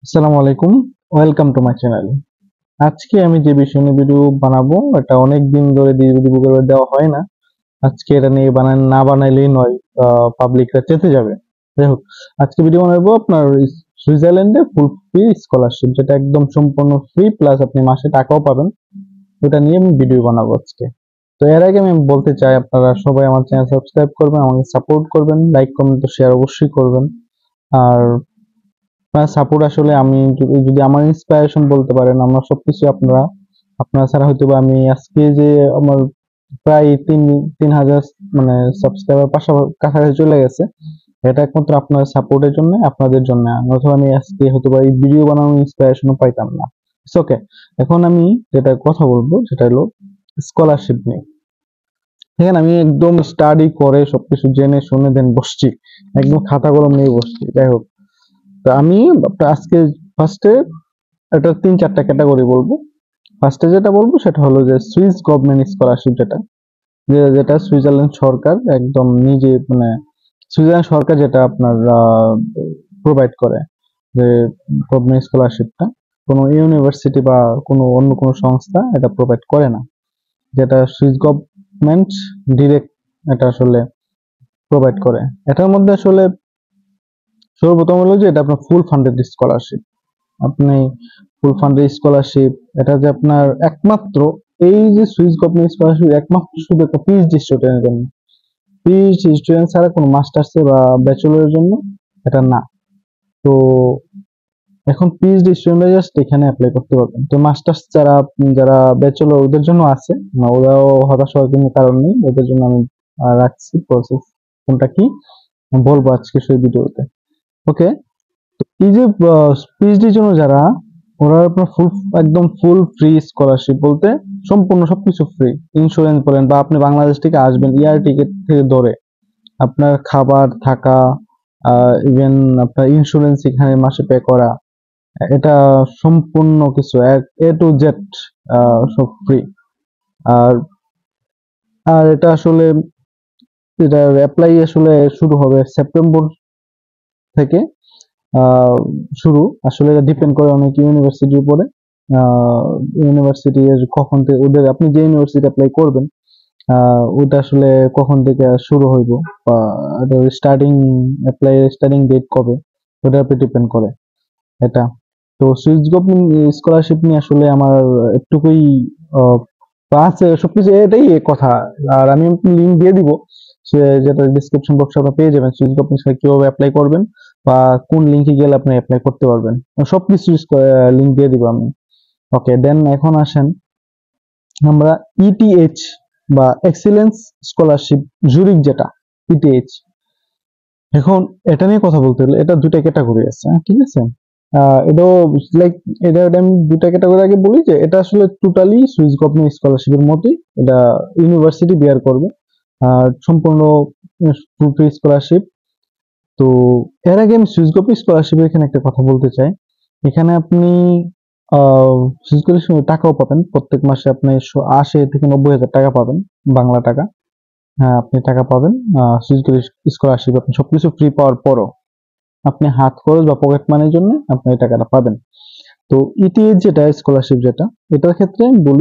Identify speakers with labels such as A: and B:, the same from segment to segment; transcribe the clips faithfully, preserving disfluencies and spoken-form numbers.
A: আসসালামু আলাইকুম, welcome to my channel. আজকে আমি যে বিষয় নিয়ে ভিডিও বানাবো এটা অনেক দিন ধরে ভিডিও করে দেওয়া হয় না। আজকে এটা নিয়ে বানান না বানাইলেই নয়, পাবলিকরা চেতে যাবে। যাই হোক, আজকে ভিডিও বানাবো আপনার সুইজারল্যান্ডে ফুল ফ্রি স্কলারশিপ, যেটা একদম সম্পূর্ণ ফ্রি প্লাস আপনি মাসে টাকাও পাবেন। ওটা নিয়ে আমি ভিডিও বানাবো আজকে। তো এর আগে আমি বলতে চাই, আপনারা সবাই আমার চ্যানেল সাবস্ক্রাইব করবেন, আমাকে সাপোর্ট করবেন, লাইক কমেন্ট শেয়ার অবশ্যই করবেন। আর আপনার সাপোর্ট আসলে আমি যদি যদি আমার ইন্সপিরেশন বলতে পারেন, আমার সবকিছু আপনারা আপনারা ছাড়া হয়তো বা আমি আজকে যে আমার প্রায় তিন তিন হাজার মানে সাবস্ক্রাইবার পাশাপাশি কাছাকাছি চলে গেছে, এটা একমাত্র আপনার সাপোর্টের জন্য, আপনাদের জন্য। নয়তো আমি আজকে হয়তো বা এই ভিডিও বানানোর ইন্সপিরেশনও পাইতাম না। It's okay. এখন আমি যেটা কথা বলবো সেটা হলো স্কলারশিপ নিয়ে। দেখেন, আমি একদম স্টাডি করে সবকিছু জেনে শুনে দেন বসছি, একদম খাতা কলম নিয়ে বসছি। যাই হোক, তো আমি আপনার আজকে ফার্স্টে এটা তিন চারটা ক্যাটাগরি বলবো। ফার্স্টে যেটা বলবো সেটা হলো যে সুইস গভর্নমেন্ট স্কলারশিপ, যেটা যে- যেটা সুইজারল্যান্ড সরকার একদম নিজে মানে সুইজারল্যান্ড সরকার যেটা আপনার প্রোভাইড করে, যে গভর্নমেন্ট স্কলারশিপটা কোনো ইউনিভার্সিটি বা কোনো অন্য কোনো সংস্থা এটা প্রোভাইড করে না। যেটা সুইস গভর্নমেন্ট ডিরেক্ট এটা আসলে প্রোভাইড করে। এটার মধ্যে আসলে সর্বপ্রথম হলো যে এটা আপনার ফুল ফান্ডেড স্কলারশিপ। আপনি ফুল ফান্ডেড স্কলারশিপ, এটা যে আপনার একমাত্র এই যে সুইস গভর্নমেন্ট স্কলারশিপ একমাত্র শুধু একটা পিএইচডি স্টুডেন্টের জন্য। পিএইচডি স্টুডেন্ট ছাড়া কোনো মাস্টার্সে বা ব্যাচেলরের জন্য এটা না। তো এখন পিএইচডি স্টুডেন্টরা জাস্ট এখানে অ্যাপ্লাই করতে পারবেন। তো মাস্টার্স যারা যারা ব্যাচেলর ওদের জন্য আছে না, ওরাও হতাশ হওয়ার কোনো কারণ নেই। ওদের জন্য আমি আহ, রাখছি প্রসেস কোনটা কি বলবো আজকে সেই ভিডিওতে। ওকে, এই যে পিএইচডির জন্য যারা, ওরা আপনার ফুল একদম ফুল ফ্রি স্কলারশিপ বলতে সম্পূর্ণ সবকিছু ফ্রি। ইন্স্যুরেন্স বলেন বা আপনি বাংলাদেশ থেকে আসবেন, এয়ার টিকিট থেকে ধরে আপনার খাবার থাকা, ইভেন আপনার ইন্স্যুরেন্স এখানে মাসে পে করা, এটা সম্পূর্ণ কিছু এ টু জেড সব ফ্রি। আর আর এটা আসলে এটা অ্যাপ্লাই আসলে শুরু হবে সেপ্টেম্বর থেকে। আহ, শুরু আসলে এটা ডিপেন্ড করে অনেক ইউনিভার্সিটির উপরে। ইউনিভার্সিটি কখন থেকে ওদের, আপনি যে ইউনিভার্সিটি অ্যাপ্লাই করবেন আহ, ওটা আসলে কখন থেকে শুরু হইব বা স্টার্টিং অ্যাপ্লাই স্টার্টিং ডেট কবে, ওটার উপর ডিপেন্ড করে এটা। তো সুইস গভর্নমেন্ট স্কলারশিপ নিয়ে আসলে আমার একটুকুই আহ, আছে সবকিছু, এটাই কথা। আর আমি লিঙ্ক দিয়ে দিব, সে যেটা ডিসক্রিপশন বক্সে আপনারা পেয়ে যাবেন, সুইস গভর্নমেন্ট কিভাবে অ্যাপ্লাই করবেন বা কোন লিঙ্কে গেলে আপনি অ্যাপ্লাই করতে পারবেন, সবকিছু লিঙ্ক দিয়ে দিব আমি। ওকে, দেন এখন আসেন আমরা ইটিএইচ বা এক্সিলেন্স স্কলারশিপ জুরিক, যেটা ইটিএইচ। এখন এটা নিয়ে কথা বলতে গেলে এটা দুটা ক্যাটাগরি আছে, হ্যাঁ, ঠিক আছে। আহ এটাও লাইক এটা এটা আমি দুটা ক্যাটাগরি আগে বলি যে এটা আসলে টোটালি সুইস গভর্নমেন্ট স্কলারশিপের মতোই। এটা ইউনিভার্সিটি বেয়ার করবে আর সম্পূর্ণ ফ্রি স্কলারশিপ। তো এর আগে আমি সুইস গভর্নমেন্ট স্কলারশিপের এখানে একটা কথা বলতে চাই। এখানে আপনি আহ সুইস স্কলারশিপ টাকাও পাবেন প্রত্যেক মাসে। আপনি আশি থেকে নব্বই হাজার টাকা পাবেন বাংলা টাকা। হ্যাঁ, আপনি টাকা পাবেন সুইস স্কলারশিপ। আপনি সবকিছু ফ্রি পাওয়ার পরও আপনি হাত খরচ বা পকেট মানির জন্য আপনি এই টাকাটা পাবেন। তো ইটিএইচ যেটা স্কলারশিপ, যেটা এটার ক্ষেত্রে আমি বলি,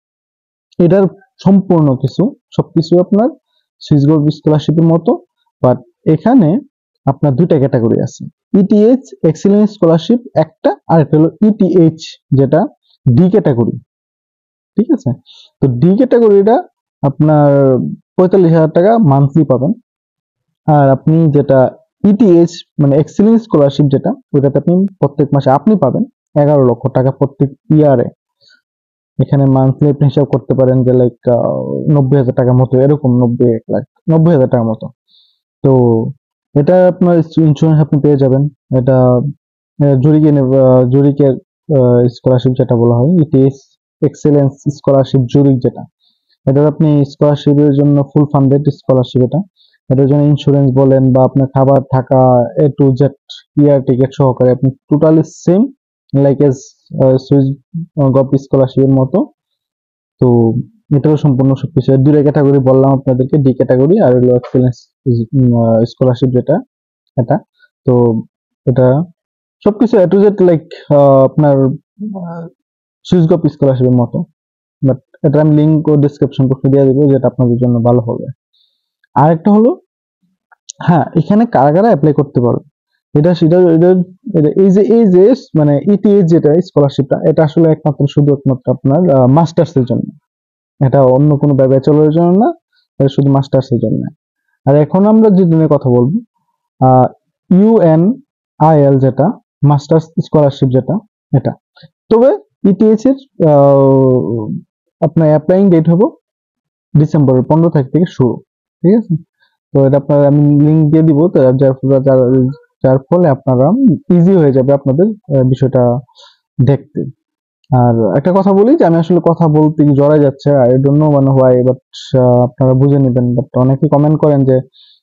A: এটার সম্পূর্ণ কিছু সবকিছু আপনার সুইস গভর্নমেন্ট স্কলারশিপের মতো। বাট এখানে আপনার দুইটা ক্যাটাগরি আছে, ইটিএইচ এক্সিলেন্স স্কলারশিপ একটা, আর একটা হলো ইটিএইচ যেটা ডি ক্যাটাগরি। ঠিক আছে, তো ডি ক্যাটাগরিটা আপনার পঁয়তাল্লিশ হাজার টাকা মান্থলি পাবেন। আর আপনি যেটা ইটিএইচ মানে এক্সিলেন্স স্কলারশিপ, যেটা ওইটাতে আপনি প্রত্যেক মাসে আপনি পাবেন এগারো লক্ষ টাকা প্রত্যেক ইয়ারে। এখানে মান্থলি আপনি হিসাব করতে পারেন যে লাইক নব্বই হাজার টাকার মতো, এরকম নব্বই এক লাখ নব্বই হাজার টাকার মতো। তো এটা আপনার ইন্স্যুরেন্স আপনি পেয়ে যাবেন। এটা জুরিকে জুরিকের স্কলারশিপ যেটা বলা হয়, ইটিএস এক্সেলেন্স স্কলারশিপ জুরিক, যেটা এটার আপনি স্কলারশিপের জন্য ফুল ফান্ডেড স্কলারশিপ। এটা এটার জন্য ইন্স্যুরেন্স বলেন বা আপনার খাবার থাকা A to Z year ticket সহকারে আপনি totally same like as Swiss gov স্কলারশিপের মতো। তো এটাও সম্পূর্ণ সবকিছু দুইটা ক্যাটাগরি বললাম আপনাদেরকে, ডি ক্যাটাগরি আর হলো এক্সেলেন্স স্কলারশিপ যেটা এটা। তো এটা সবকিছু এ টু জেড লাইক আপনার সুইসগপ স্কলারশিপের মতো, বাট এটা আমি লিঙ্ক ও ডেসক্রিপশন বক্সে দিয়ে দেবো, যেটা আপনাদের জন্য ভালো হবে। আরেকটা হলো, হ্যাঁ এখানে কারা কারা অ্যাপ্লাই করতে পারবে, এটা সেটা এটা এই যে এই যে মানে ইটিএইচ যেটা স্কলারশিপটা, এটা আসলে একমাত্র শুধু একমাত্র আপনার মাস্টার্স এর জন্য, এটা অন্য কোনো ব্যাচেলরের জন্য না, এটা শুধু মাস্টার্স এর জন্য। আর এখন আমরা যে দিনের কথা বলবো, ইউএনআইএল যেটা মাস্টার্স স্কলারশিপ যেটা, এটা তবে ইটিএইচ এর আপনার অ্যাপ্লাইং ডেট হবো ডিসেম্বরের পনেরো তারিখ থেকে শুরু, ঠিক আছে? তো এটা আপনার আমি লিঙ্ক দিয়ে দিব, তো যার ফলে যার ফলে আপনারা ইজি হয়ে যাবে আপনাদের বিষয়টা দেখতে। আর একটা কথা বলি যে আমি আসলে কথা বলতে জড়াই যাচ্ছে, আই ডোন্ট নো মানে হোয়াই, বাট আপনারা বুঝে নেবেন। বাট অনেকে কমেন্ট করেন যে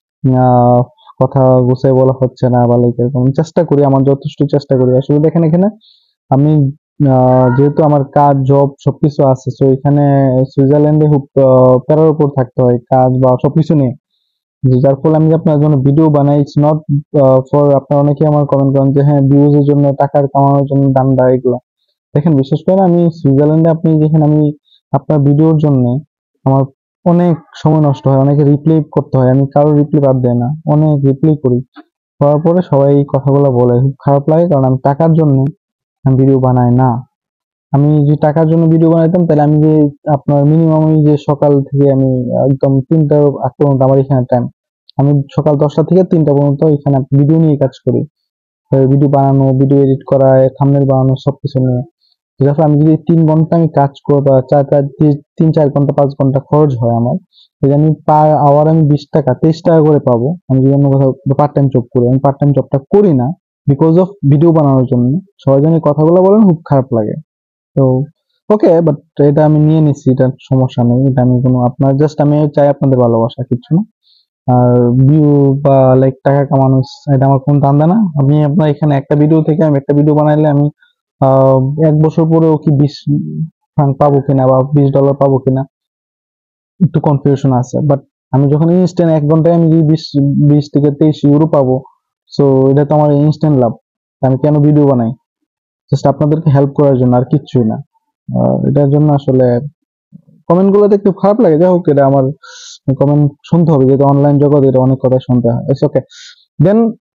A: আহ, কথা গুছিয়ে বলা হচ্ছে না বা লাইক এরকম, চেষ্টা করি, আমার যথেষ্ট চেষ্টা করি। আসলে দেখেন এখানে আমি আহ, যেহেতু আমার কাজ জব সবকিছু আছে, তো এখানে সুইজারল্যান্ডে খুব আহ, প্যারার উপর থাকতে হয় কাজ বা সবকিছু নিয়ে, যার ফলে আমি আপনার জন্য ভিডিও বানাই। ইটস নট ফর, আপনার অনেকে আমার কমেন্ট করেন যে হ্যাঁ ভিউজ এর জন্য, টাকার কামানোর জন্য দান্দা এগুলো। দেখেন বিশেষ করে আমি সুইজারল্যান্ডে, আপনি দেখেন আমি আপনার ভিডিওর জন্য আমার অনেক সময় নষ্ট হয়, অনেকে রিপ্লাই করতে হয়, আমি কারো রিপ্লাই বাদ দেয় না, অনেক রিপ্লাই করি। করার পরে সবাই এই কথাগুলো বলে, খুব খারাপ লাগে, কারণ আমি টাকার জন্য আমি ভিডিও বানাই না। আমি যদি টাকার জন্য ভিডিও বানাইতাম, তাহলে আমি যে আপনার মিনিমাম আমি যে সকাল থেকে আমি একদম তিনটা আগ পর্যন্ত আমার এখানে টাইম, আমি সকাল দশটা থেকে তিনটা পর্যন্ত এখানে ভিডিও নিয়ে কাজ করি, ভিডিও বানানো, ভিডিও এডিট করা, থাম্বনেল বানানো, সবকিছু নিয়ে। যখন আমি যদি তিন ঘন্টা আমি কাজ করবো, বা চার চার তিন চার ঘন্টা পাঁচ ঘন্টা খরচ হয় আমার, যদি আমি পার আওয়ার আমি বিশ টাকা তেইশ টাকা করে পাবো, আমি যদি অন্য কোথাও পার্ট টাইম জব করি, আমি পার্ট টাইম জবটা করি না বিকজ অফ ভিডিও বানানোর জন্য। সবাই যেন এই কথাগুলো বলেন, খুব খারাপ লাগে। তো ওকে, বাট এটা আমি নিয়ে নিচ্ছি, এটা সমস্যা নেই, এটা আমি কোনো, আপনার জাস্ট আমি চাই আপনাদের ভালোবাসা, কিছু না। আর ভিউ বা লাইক টাকা কামানো, এটা আমার কোন ধান্দা না। আমি আপনার এখানে একটা ভিডিও থেকে, আমি একটা ভিডিও বানাইলে আমি আহ, এক বছর পরেও কি বিশ ফ্রাঙ্ক পাবো কিনা বা বিশ ডলার পাবো কিনা, একটু কনফিউশন আছে। বাট আমি যখন ইনস্ট্যান্ট এক ঘন্টায় আমি যদি বিশ বিশ থেকে তেইশ ইউরো পাবো, সো এটা তো আমার ইনস্ট্যান্ট লাভ। আমি কেন ভিডিও বানাই? জাস্ট আপনাদেরকে হেল্প করার জন্য, আর কিচ্ছুই না। আহ, এটার জন্য আসলে কমেন্ট গুলো দেখতে খারাপ লাগে, যাই হোক, এটা আমার কমেন্ট শুনতে হবে, যেহেতু অনলাইন জগৎ, এটা অনেক কথা শুনতে হয়। It's okay. Then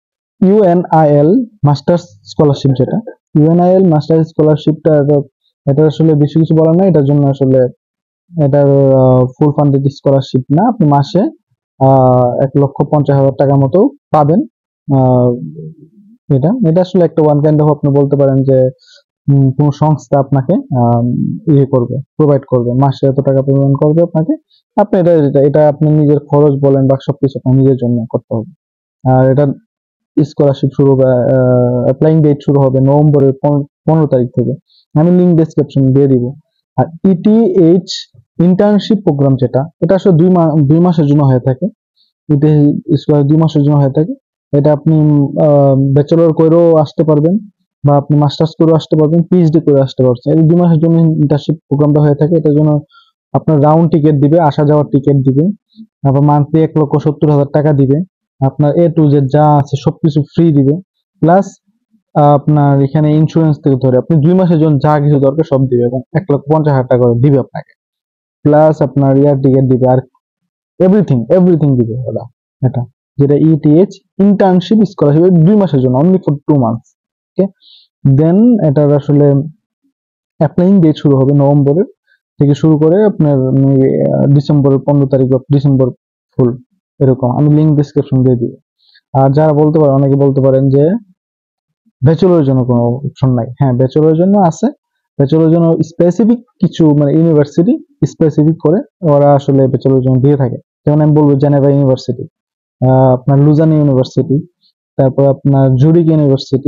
A: UNIL masters scholarship যেটা, ইউএনআইএল মাস্টার্স স্কলারশিপটা, এটা আসলে বেশি কিছু বলার নাই এটার জন্য। আসলে এটার ফুল ফান্ডেড স্কলারশিপ না, আপনি মাসে আহ এক লক্ষ পঞ্চাশ হাজার টাকার মতো পাবেন। আহ, এটা এটা আসলে একটা ওয়ান কাইন্ড অফ, আপনি বলতে পারেন যে উম, কোনো সংস্থা আপনাকে আহ, ইয়ে করবে, প্রোভাইড করবে, মাসে এত টাকা প্রদান করবে আপনাকে। আপনি এটা এটা এটা আপনি নিজের খরচ বলেন বা সবকিছু আপনার নিজের জন্য করতে হবে। আর এটা স্কলারশিপ শুরু হবে, অ্যাপ্লাইং ডেট শুরু হবে নভেম্বরের পনেরো তারিখ থেকে। আমি লিঙ্ক ডেসক্রিপশন দিয়ে দিব। আর ইটিএইচ ইন্টার্নশিপ প্রোগ্রাম যেটা, এটা আসলে দুই মাস দুই মাসের জন্য হয়ে থাকে। এটা দুই মাসের জন্য হয়ে থাকে। এটা আপনি ব্যাচেলর করেও আসতে পারবেন, বা আপনি মাস্টার্স করেও আসতে পারবেন, পিএইচডি করে আসতে পারছেন। এই দুই মাসের জন্য ইন্টার্নশিপ প্রোগ্রামটা হয়ে থাকে। এটার জন্য আপনার রাউন্ড টিকিট দিবে, আসা যাওয়ার টিকিট দিবে, তারপর মান্থলি এক লক্ষ সত্তর হাজার টাকা দিবে। আপনার এ টু জেড যা আছে সবকিছু ফ্রি দিবে। প্লাস আপনার এখানে ইন্স্যুরেন্স থেকে ধরে আপনি দুই মাসের জন্য যা কিছু দরকার সব দিবে, এবং এক লক্ষ পঞ্চাশ হাজার টাকা করে দিবে আপনাকে। প্লাস আপনার ইয়ার টিকিট দিবে, আর এভরিথিং এভরিথিং দিবে ওরা। এটা যেটা ইটিএইচ ইন্টার্নশিপ স্কলারশিপ, দুই মাসের জন্য, only for two months. Okay. Then এটার আসলে অ্যাপ্লাইং ডেট শুরু হবে নভেম্বরের থেকে শুরু করে আপনার ডিসেম্বরের পনেরো তারিখ বা ডিসেম্বর ফুল, এরকম। আমি লিঙ্ক ডিসক্রিপশন দিয়ে দিব। আর যারা বলতে পারেন, অনেকে বলতে পারেন যে ব্যাচেলরের জন্য কোনো অপশন নাই, হ্যাঁ ব্যাচেলরের জন্য আছে। ব্যাচেলরের জন্য স্পেসিফিক কিছু মানে ইউনিভার্সিটি স্পেসিফিক করে ওরা আসলে ব্যাচেলরের জন্য দিয়ে থাকে। যেমন আমি বলবো জেনেভা ইউনিভার্সিটি, আপনার লুজানি ইউনিভার্সিটি, তারপর আপনার জুরিক ইউনিভার্সিটি,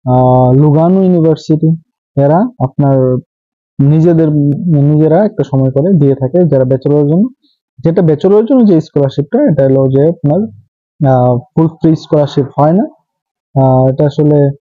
A: লুগানো ইউনিভার্সিটি, এরা আপনার নিজেদের নিজেরা একটা সময় করে দিয়ে থাকে যারা ব্যাচেলরের জন্য। যেটা ব্যাচেলরের জন্য যে স্কলারশিপটা, এটা হলো যে আপনার ফুল ফ্রি স্কলারশিপ হয় না। আহ, এটা আসলে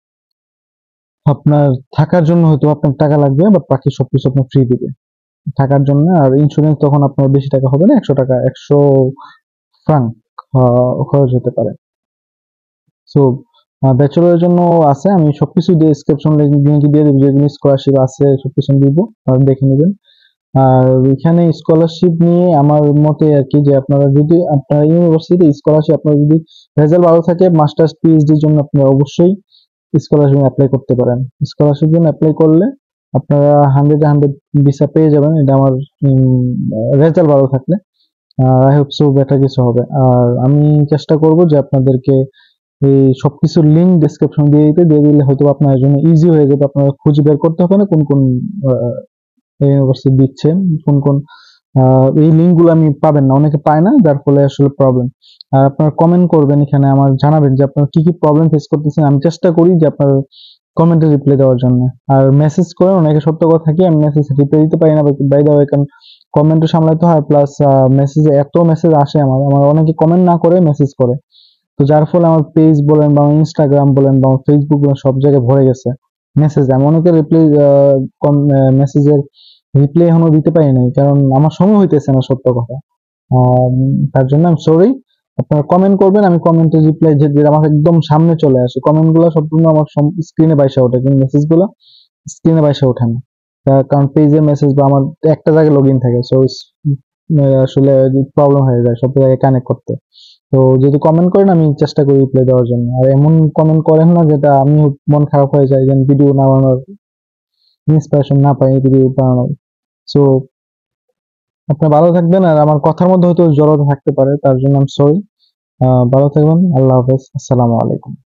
A: আপনার থাকার জন্য হয়তো আপনার টাকা লাগবে, বাট বাকি সবকিছু আপনার ফ্রি দিবে থাকার জন্য। আর ইন্স্যুরেন্স তখন আপনার বেশি টাকা হবে না, একশো টাকা একশো ফ্রাঙ্ক খরচ হতে পারে। সো ব্যাচেলরের জন্য আছে, আমি সবকিছু ডেসক্রিপশন লিংক দিয়ে দেবো, যেগুলো স্কলারশিপ আছে সবকিছু দিব, আপনারা দেখে নেবেন। আর এখানে স্কলারশিপ নিয়ে আমার মতে আর কি, যে আপনারা যদি আপনার ইউনিভার্সিটি স্কলারশিপ, আপনার যদি রেজাল্ট ভালো থাকে মাস্টার্স পিএইচডির জন্য আপনারা অবশ্যই স্কলারশিপ অ্যাপ্লাই করতে পারেন। স্কলারশিপ জন্য অ্যাপ্লাই করলে আপনারা হান্ড্রেড হান্ড্রেড ভিসা পেয়ে যাবেন, এটা আমার রেজাল্ট ভালো থাকলে। আই হোপ সো বেটার কিছু হবে। আর আমি চেষ্টা করব যে আপনাদেরকে এই সবকিছুর লিঙ্ক ডেসক্রিপশন দিয়ে দিতে, দিয়ে দিলে হয়তো আপনার জন্য ইজি হয়ে যাবে, আপনারা খুঁজে বের করতে হবে না কোন কোন ইউনিভার্সিটি দিচ্ছে, কোন কোন এই লিঙ্কগুলো আমি পাবেন না, অনেকে পায় না, যার ফলে আসলে প্রবলেম। আর আপনারা কমেন্ট করবেন, এখানে আমার জানাবেন যে আপনারা কি কি প্রবলেম ফেস করতেছেন, আমি চেষ্টা করি যে আপনার কমেন্টে রিপ্লাই দেওয়ার জন্য। আর মেসেজ করেন, অনেকে সত্য কথা থাকে, আমি মেসেজ রিপ্লাই দিতে পারি না বাই দ্য ওয়ে, কারণ কমেন্টও সামলাতে হয়, প্লাস মেসেজে এত মেসেজ আসে, আমার আমার অনেকে কমেন্ট না করে মেসেজ করে, তো যার ফলে আমার পেজ বলেন বা ইনস্টাগ্রাম বলেন বা ফেসবুক বলেন সব জায়গায় ভরে গেছে মেসেজ। আমি অনেকে রিপ্লাই মেসেজের রিপ্লাই এখনো দিতে পারি নাই, কারণ আমার সময় হইতেছে না, সত্য কথা। আম, তার জন্য আমি সরি। আপনারা কমেন্ট করবেন, আমি কমেন্টে রিপ্লাই যে যে আমার একদম সামনে চলে আসে, কমেন্ট গুলো সম্পূর্ণ আমার স্ক্রিনে বাইসা ওঠে, কিন্তু মেসেজ গুলো স্ক্রিনে বাইসা ওঠে না। তার কারণ পেজের মেসেজ বা আমার একটা জায়গায় লগ ইন থাকে, সো আসলে প্রবলেম হয়ে যায় সব জায়গায় কানেক্ট করতে। তো যদি কমেন্ট করেন আমি চেষ্টা করি রিপ্লাই দেওয়ার জন্য। আর এমন কমেন্ট করেন না যেটা আমি মন খারাপ হয়ে যায়, যেন ভিডিও না বানানোর ইন্সপিরেশন না পাই ভিডিও বানানোর। সো আপনারা ভালো থাকবেন, আর আমার কথার মধ্যে হয়তো জড়তা থাকতে পারে, তার জন্য আমি সরি। ভালো থাকবেন, আল্লাহ হাফেজ, আসসালামু আলাইকুম।